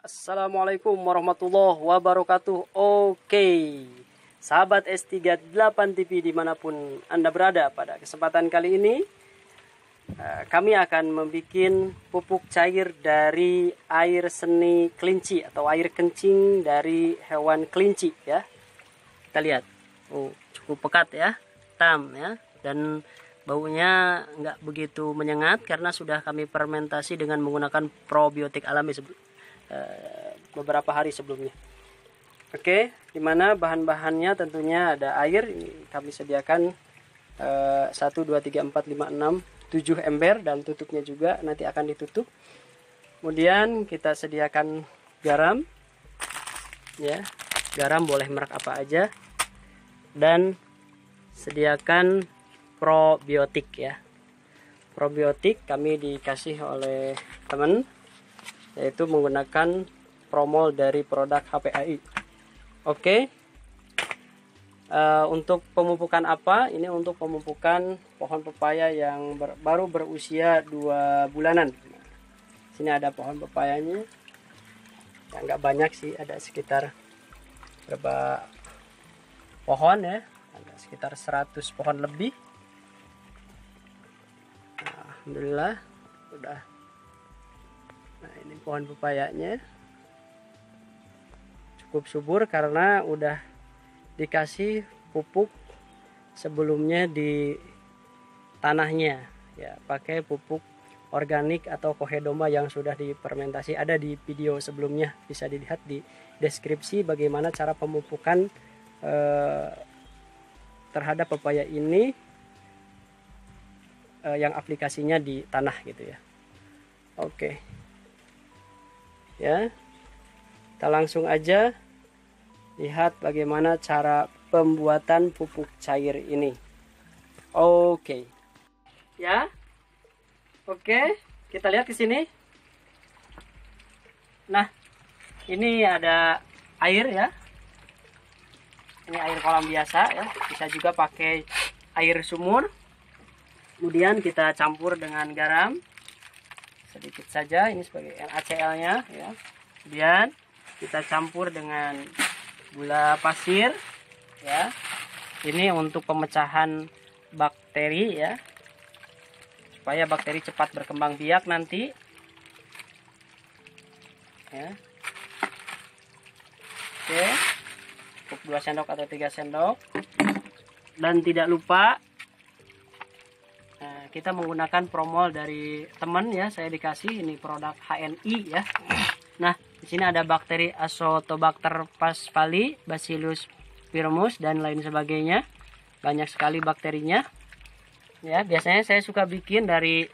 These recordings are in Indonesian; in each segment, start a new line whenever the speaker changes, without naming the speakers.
Assalamualaikum warahmatullahi wabarakatuh. Oke, sahabat S38 TV dimanapun Anda berada, pada kesempatan kali ini kami akan membuat pupuk cair dari air seni kelinci atau air kencing dari hewan kelinci ya. Kita lihat, cukup pekat ya, hitam ya, dan baunya nggak begitu menyengat karena sudah kami fermentasi dengan menggunakan probiotik alami beberapa hari sebelumnya. Oke, dimana bahan-bahannya tentunya ada air. Ini kami sediakan 1, 2, 3, 4, 5, 6, 7 ember, dan tutupnya juga nanti akan ditutup. Kemudian kita sediakan garam ya, garam boleh merek apa aja, dan sediakan probiotik ya. Probiotik kami dikasih oleh teman, yaitu menggunakan promol dari produk HPAI. Oke. Untuk pemupukan apa? Ini untuk pemupukan pohon pepaya yang baru berusia 2 bulanan. Sini ada pohon pepayanya. Ya, nggak banyak sih, ada sekitar berapa pohon ya? Ada sekitar 100 pohon lebih. Alhamdulillah udah. Nah, ini pohon pepayanya cukup subur karena udah dikasih pupuk sebelumnya di tanahnya ya, pakai pupuk organik atau kohedomba yang sudah difermentasi. Ada di video sebelumnya, bisa dilihat di deskripsi bagaimana cara pemupukan terhadap pepaya ini yang aplikasinya di tanah gitu ya. Oke. Ya, kita langsung aja lihat bagaimana cara pembuatan pupuk cair ini. Oke, ya, oke, kita lihat ke sini. Nah, ini ada air ya. Ini air kolam biasa ya, bisa juga pakai air sumur. Kemudian kita campur dengan garam sedikit saja, ini sebagai NaCl-nya ya. Kemudian kita campur dengan gula pasir ya. Ini untuk pemecahan bakteri ya, supaya bakteri cepat berkembang biak nanti ya. Oke, cukup 2 sendok atau 3 sendok. Dan tidak lupa kita menggunakan promol dari teman ya, saya dikasih ini produk HNI ya. Nah, di sini ada bakteri Azotobacter pasfali, Bacillus pyromus, dan lain sebagainya. Banyak sekali bakterinya. Ya, biasanya saya suka bikin dari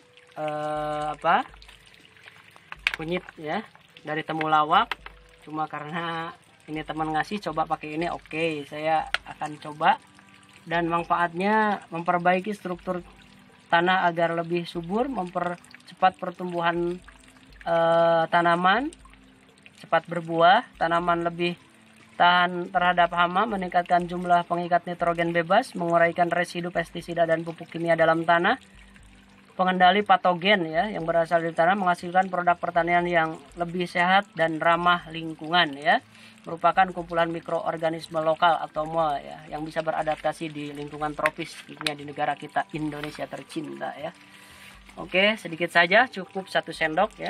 kunyit ya, dari temulawak. Cuma karena ini teman ngasih, coba pakai ini, oke, saya akan coba. Dan manfaatnya memperbaiki struktur tanah agar lebih subur, mempercepat pertumbuhan tanaman, cepat berbuah, tanaman lebih tahan terhadap hama, meningkatkan jumlah pengikat nitrogen bebas, menguraikan residu pestisida dan pupuk kimia dalam tanah, pengendali patogen ya yang berasal dari tanah, menghasilkan produk pertanian yang lebih sehat dan ramah lingkungan ya, merupakan kumpulan mikroorganisme lokal atau MOL ya, yang bisa beradaptasi di lingkungan tropis khususnya di negara kita Indonesia tercinta ya. Oke, sedikit saja, cukup 1 sendok ya.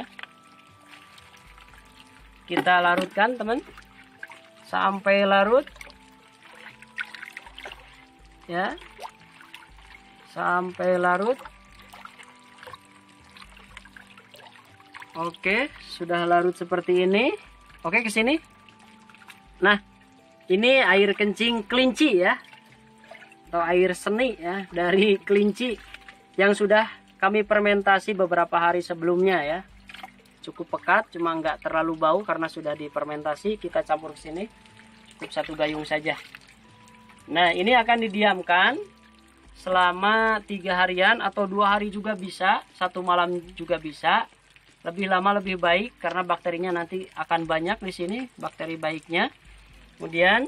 Kita larutkan teman sampai larut ya, sampai larut. Oke, sudah larut seperti ini. Oke, ke sini. Nah, ini air kencing kelinci ya, atau air seni ya dari kelinci yang sudah kami fermentasi beberapa hari sebelumnya ya. Cukup pekat, cuma nggak terlalu bau karena sudah difermentasi. Kita campur ke sini, cukup 1 gayung saja. Nah, ini akan didiamkan selama 3 harian atau 2 hari juga bisa, 1 malam juga bisa. Lebih lama lebih baik karena bakterinya nanti akan banyak di sini, bakteri baiknya. Kemudian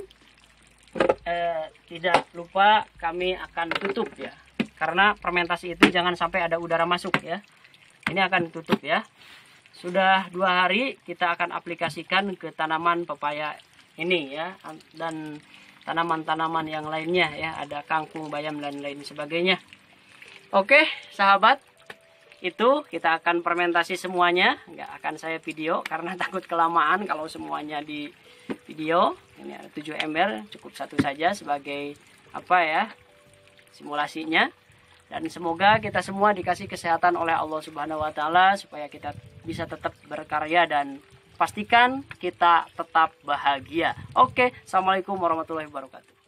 tidak lupa kami akan tutup ya, karena fermentasi itu jangan sampai ada udara masuk ya. Ini akan ditutup ya, sudah 2 hari kita akan aplikasikan ke tanaman pepaya ini ya, dan tanaman-tanaman yang lainnya ya, ada kangkung, bayam dan lain sebagainya. Oke sahabat, itu kita akan fermentasi semuanya, nggak akan saya video karena takut kelamaan kalau semuanya di video. Ini ada 7 ember, cukup satu saja sebagai apa ya, simulasinya. Dan semoga kita semua dikasih kesehatan oleh Allah Subhanahu wa taala supaya kita bisa tetap berkarya dan pastikan kita tetap bahagia. Oke, assalamualaikum warahmatullahi wabarakatuh.